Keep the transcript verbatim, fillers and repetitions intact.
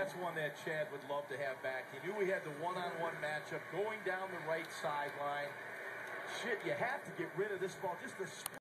that's one that Chad would love to have back. He knew he had the one-on-one matchup going down the right sideline. Shit, you have to get rid of this ball. Just the